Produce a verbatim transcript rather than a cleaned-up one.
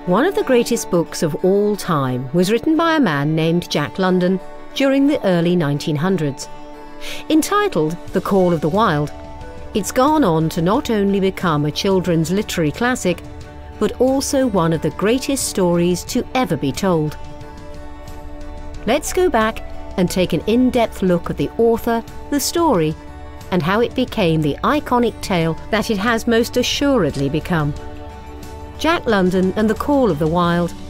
One of the greatest books of all time was written by a man named Jack London during the early nineteen hundreds. Entitled The Call of the Wild, it's gone on to not only become a children's literary classic, but also one of the greatest stories to ever be told. Let's go back and take an in-depth look at the author, the story, and how it became the iconic tale that it has most assuredly become. Jack London and The Call of the Wild